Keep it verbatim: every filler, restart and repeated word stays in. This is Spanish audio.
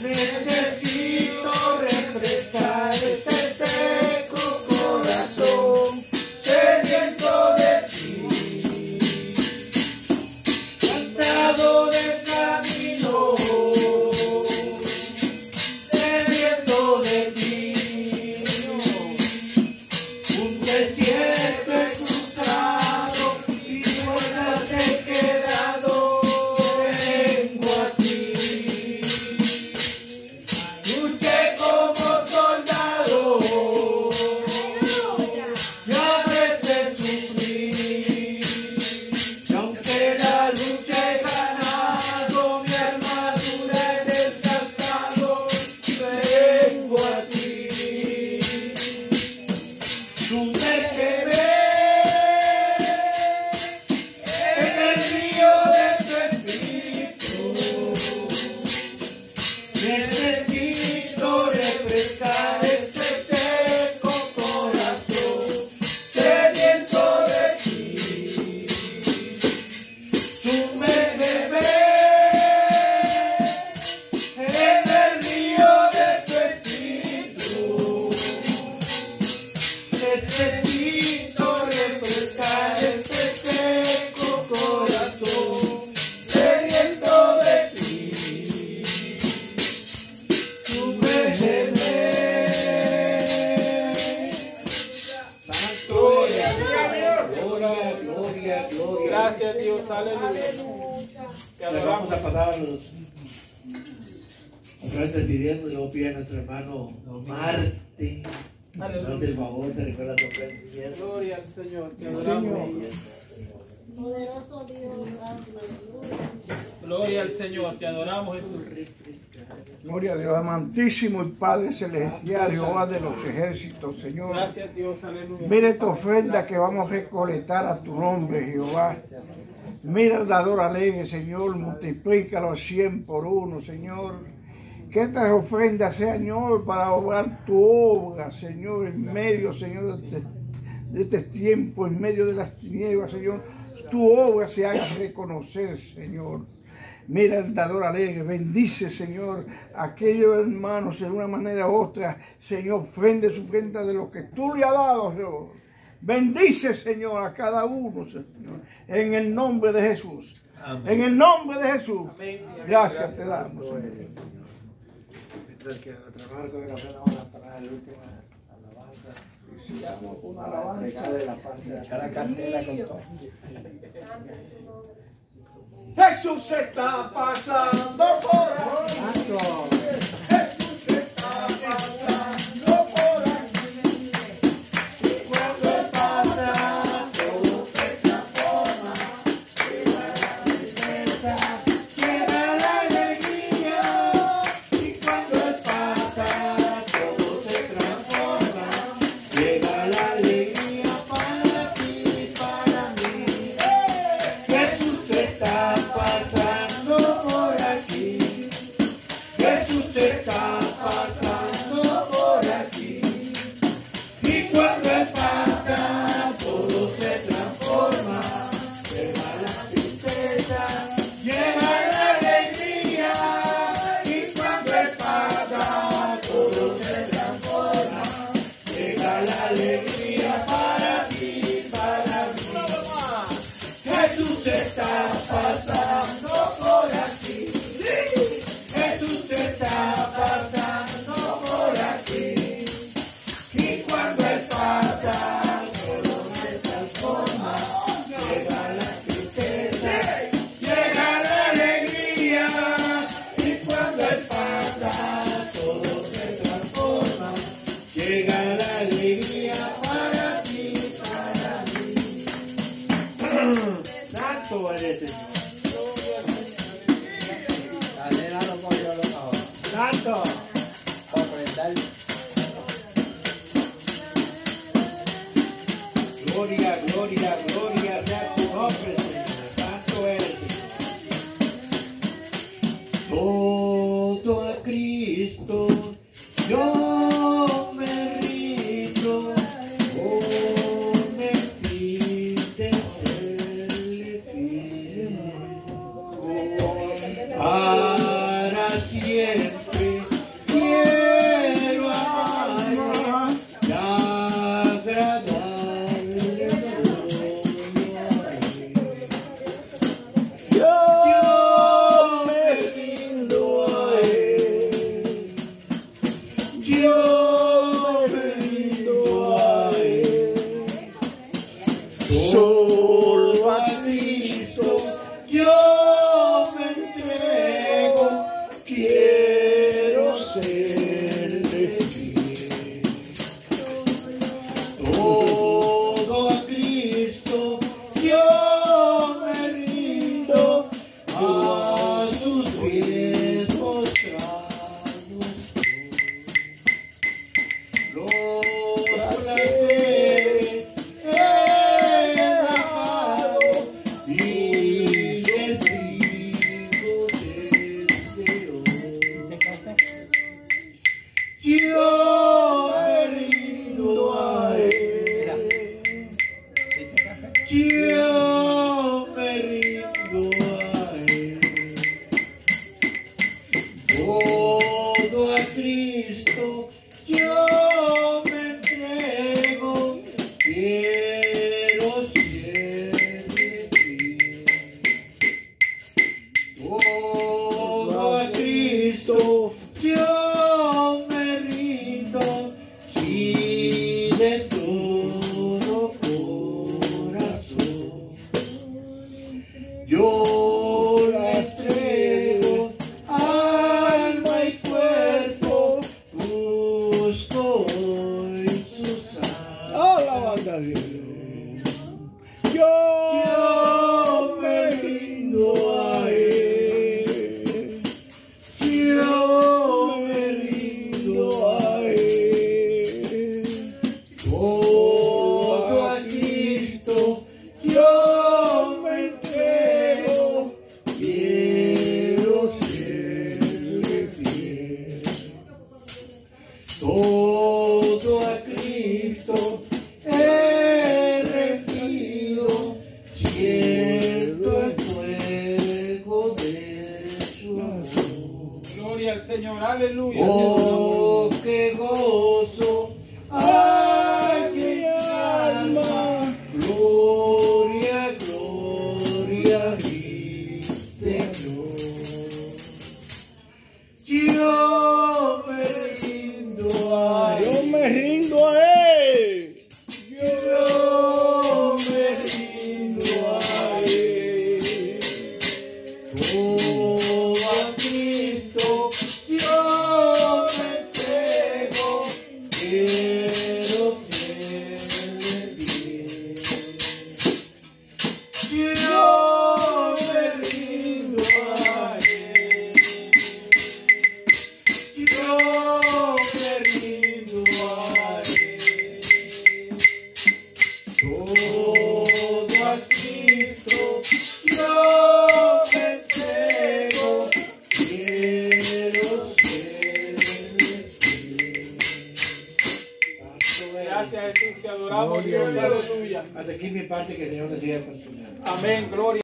Necesito refrescar este seco corazón, sediento de ti, cansado del camino, sediento de ti. Un desierto he cruzado y vueltas he quedado, vengo a ti. Luché como soldado, y a veces sufrí, y aunque la lucha he ganado, mi armadura he desgastado, vengo a ti. Tú me quedé en el río de tu espíritu. Necesito refrescar este seco corazón, sediento de ti. Tú me bebés en el río de tu espíritu. Necesito refrescar este seco corazón, sediento de ti. Tú me bebés. Gloria, gloria, gloria, gloria. Gracias, Dios, aleluya. Te Le vamos adoramos. a pasar a los ofrendas pidiendo. Yo pido a nuestro hermano Martín. Aleluya. Date el favor de recoger las ofrendas pidiendo. Gloria al Señor. Te adoramos. Poderoso Dios, aleluya. Gloria al Señor. Te adoramos, Jesús. Gloria a Dios, amantísimo y Padre Celestial, Jehová de los ejércitos, Señor. Gracias, Dios, aleluya. Mira esta ofrenda que vamos a recolectar a tu nombre, Jehová. Mira el dador alegre, Señor, multiplícalo a cien por uno, Señor. Que estas ofrendas, Señor, para obrar tu obra, Señor, en medio, Señor, de este, de este tiempo, en medio de las tinieblas, Señor. Tu obra se haga reconocer, Señor. Mira el dador alegre, bendice, Señor, a aquellos hermanos de una manera u otra, Señor, ofrende su ofrenda de lo que tú le has dado, Señor. Bendice, Señor, a cada uno, Señor, en el nombre de Jesús. Amén. En el nombre de Jesús. Amén. Gracias te damos, Señor. Mientras que nuestro hermano con la ofrenda vamos a parar la última alabanza. Y sigamos con una Alabanza de la paz. Echa la cartera con todo. Jesús está pasando por aquí. Jesús está pasando por aquí. Y cuando Él pasa, todo se transforma. Llega la tristeza, llega la alegría. Y cuando Él pasa, todo se transforma. Llega la alegría para ti y para mí. Jesús está pasando por aquí. Jesús está pasando por aquí. Y cuando Él pasa, todo se transforma. Llega la tristeza, llega la alegría. Y cuando Él pasa, todo se transforma. Llega la alegría para ti, para mí. Jesús está pasando por aquí. Jesús está pasando por aquí. Y cuando Él pasa, todo se transforma. Llega la tristeza, llega la alegría. Y cuando Él pasa, todo se transforma. Llega la alegría para ti, para mí. Santo eres, Señor. Dale, dale, pollo, lo ahora. Santo. Ofrendar. Gloria, gloria, gloria sea tu nombre, Señor. Santo eres, Señor. Todo a Cristo yo me rindo. Oh, me pide serle fiel. Oh, para siempre Todo a Cristo yo me entrego, quiero ser de ti. Todo a Cristo yo me rindo, y de todo corazón yo le entrego alma y cuerpo, busco hoy su sangre. Yo me rindo a él, yo me rindo a él. Todo a Cristo yo me entrego, quiero serle fiel. Todo a Cristo he rendido, siento el fuego de su amor. Gloria al Señor, aleluya. Oh, qué gozo hay en mi alma, gloria, gloria a mi Señor. Yo me rindo a Yo él, me rindo a Él. yo me rindo a él. Todo a Cristo yo me entrego, quiero serle fiel. Yo me rindo a él, yo me rindo a él. Todo a Cristo yo me entrego, quiero serle fiel. Gracias, Jesús, te adoramos, Gloria a Dios, Dios. aleluya. Hasta aquí mi parte, que el Señor le siga continuando. Amén, gloria.